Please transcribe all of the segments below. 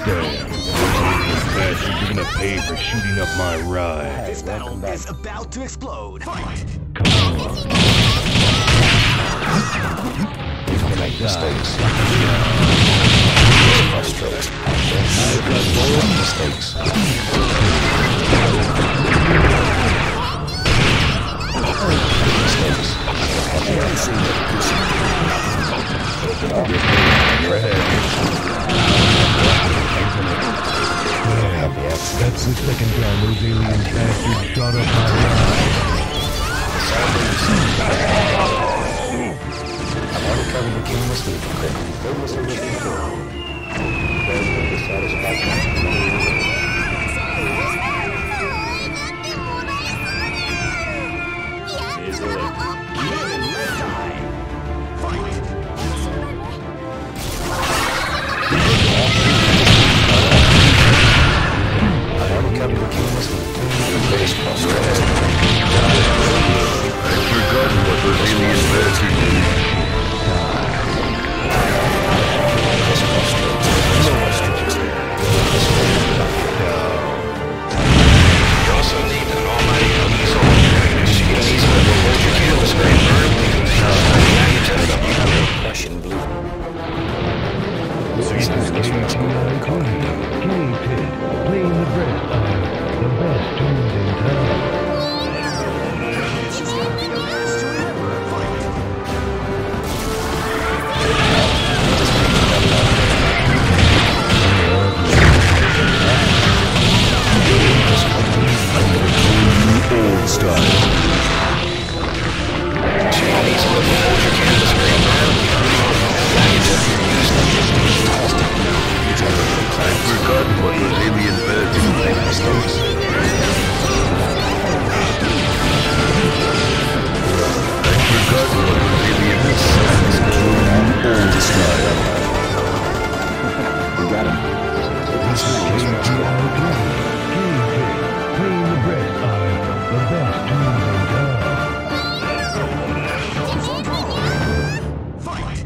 Damn. Bastard, you're gonna pay for shooting up my ride. This battle is about to explode. Fight! Come on. You can make mistakes. Frustrate. I've got more mistakes. That's the second time those alien bastards shot up my ride. I've already covered the king this week. They must have listened before. There's no dissatisfaction. Is it even red eye? Fight! I've already covered the king this week. Base frustrated. I've forgotten what those alien bastards did. You also need an almighty diesel. She needs to hold your candles very firmly. Now you turn up your Russian blue. This is KTI K-Pit, playing the best the best tunes in town. Old style. Chinese will hold your candles very firmly. Now you turn your I've forgotten what those alien bastards did. I've forgotten what those alien bastards did. Old style. You got him. This is KTI K-Pit, playing the best tunes in town. Fight!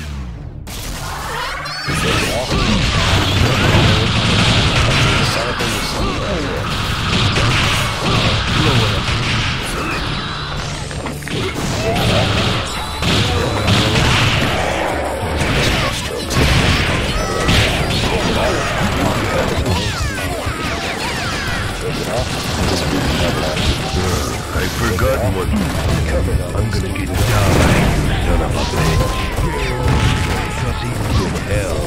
I've forgotten what... I'm gonna get down, you son of a bitch. Cussy from hell.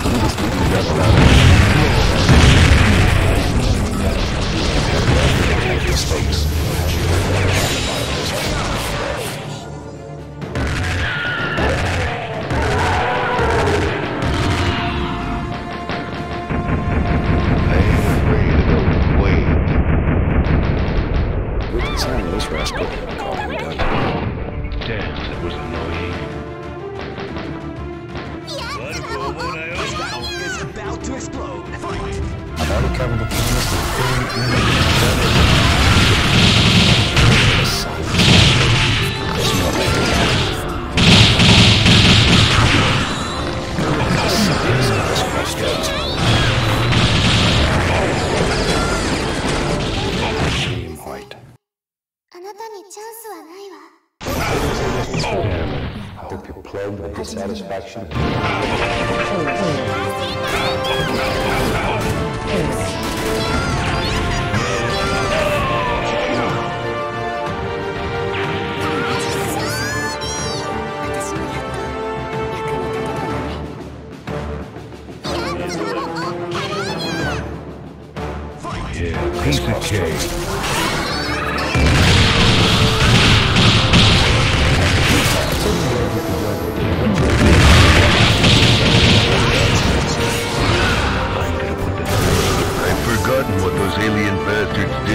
I ain't afraid of no Wayne. We can sign this rascal. Call him done. Damn, that was annoying. This battle is about to explode. Fight! I've already covered the canvas with white. I hope you're plagued with dissatisfaction. Yeah, piece of cake. I've forgotten what those alien bastards